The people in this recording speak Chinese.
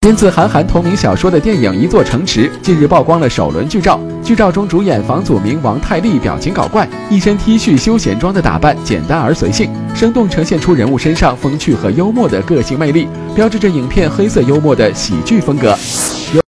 源自韩寒同名小说的电影《一座城池》近日曝光了首轮剧照。剧照中，主演房祖名、王太利表情搞怪，一身 T 恤休闲装的打扮简单而随性，生动呈现出人物身上风趣和幽默的个性魅力，标志着影片黑色幽默的喜剧风格。